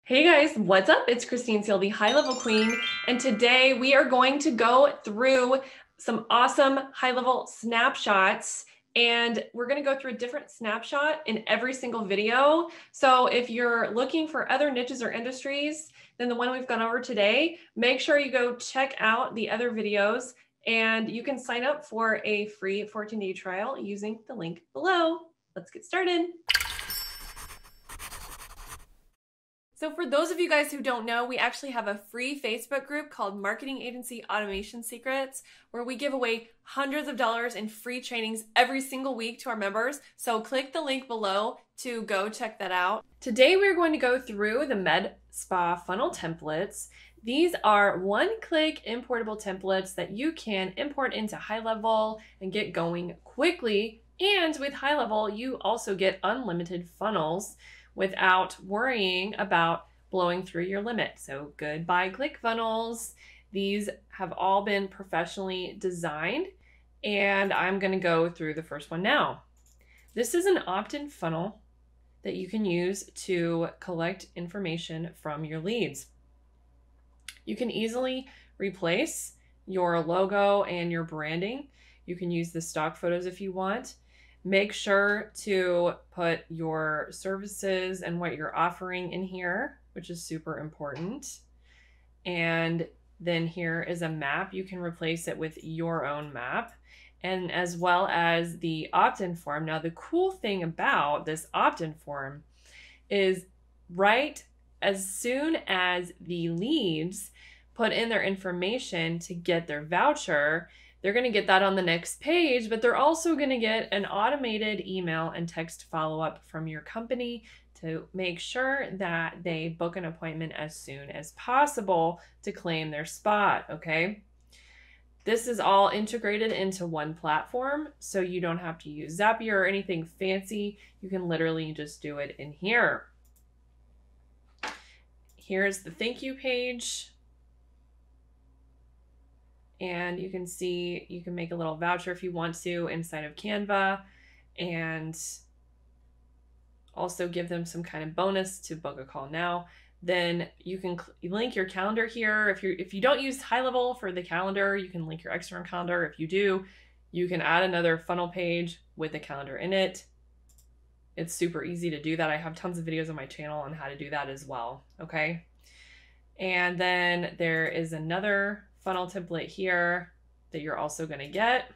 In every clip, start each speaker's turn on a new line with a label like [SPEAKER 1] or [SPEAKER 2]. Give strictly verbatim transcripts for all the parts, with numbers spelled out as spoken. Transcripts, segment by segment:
[SPEAKER 1] Hey guys, what's up? It's Christine Seal, the High Level Queen, and today we are going to go through some awesome high-level snapshots, and we're going to go through a different snapshot in every single video. So if you're looking for other niches or industries than the one we've gone over today, make sure you go check out the other videos, and you can sign up for a free fourteen day trial using the link below. Let's get started. So for those of you guys who don't know, we actually have a free Facebook group called Marketing Agency Automation Secrets, where we give away hundreds of dollars in free trainings every single week to our members. So click the link below to go check that out. Today we're going to go through the MedSpa funnel templates. These are one-click importable templates that you can import into High-Level and get going quickly. And with High-Level, you also get unlimited funnels without worrying about blowing through your limit. So goodbye Clickfunnels. These have all been professionally designed, and I'm gonna go through the first one now. This is an opt-in funnel that you can use to collect information from your leads. You can easily replace your logo and your branding. You can use the stock photos if you want. Make sure to put your services and what you're offering in here, which is super important. And then here is a map. You can replace it with your own map, and as well as the opt-in form. Now, the cool thing about this opt-in form is right as soon as the leads put in their information to get their voucher, they're going to get that on the next page, but they're also going to get an automated email and text follow-up from your company to make sure that they book an appointment as soon as possible to claim their spot, okay? This is all integrated into one platform, so you don't have to use Zapier or anything fancy. You can literally just do it in here. Here's the thank you page. And you can see, you can make a little voucher if you want to inside of Canva, and also give them some kind of bonus to book a call now. Then you can link your calendar here. If you if you don't use High-Level for the calendar, you can link your external calendar. If you do, you can add another funnel page with the calendar in it. It's super easy to do that. I have tons of videos on my channel on how to do that as well, okay? And then there is another funnel template here that you're also going to get.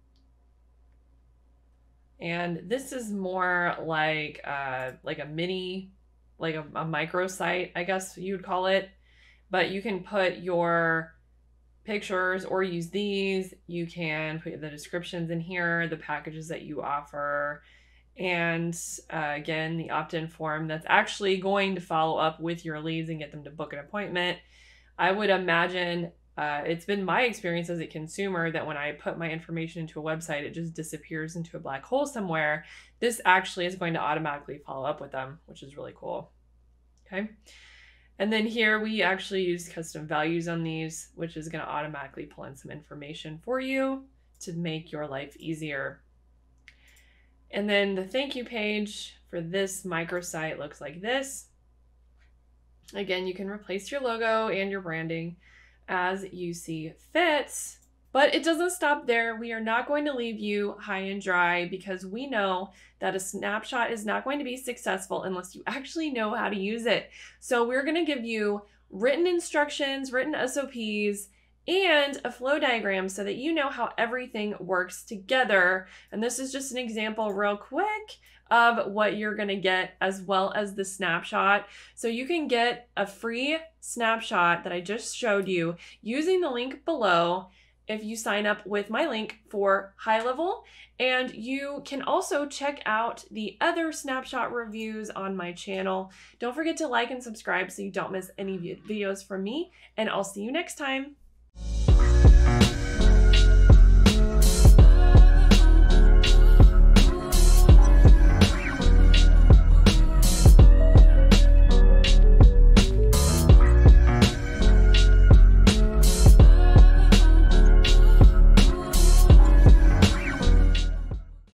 [SPEAKER 1] And this is more like uh, like a mini, like a, a micro site, I guess you'd call it. But you can put your pictures or use these. You can put the descriptions in here, the packages that you offer, and uh, again, the opt-in form that's actually going to follow up with your leads and get them to book an appointment. I would imagine Uh, it's been my experience as a consumer that when I put my information into a website, it just disappears into a black hole somewhere. This actually is going to automatically follow up with them, which is really cool. Okay. And then here we actually use custom values on these, which is going to automatically pull in some information for you to make your life easier. And then the thank you page for this microsite looks like this. Again, you can replace your logo and your branding as you see fit, but it doesn't stop there. We are not going to leave you high and dry, because we know that a snapshot is not going to be successful unless you actually know how to use it. So we're going to give you written instructions, written S O Ps, and a flow diagram so that you know how everything works together. And this is just an example real quick of what you're going to get, as well as the snapshot. So you can get a free snapshot that I just showed you using the link below if you sign up with my link for High-Level. And you can also check out the other snapshot reviews on my channel. Don't forget to like and subscribe so you don't miss any videos from me, and I'll see you next time.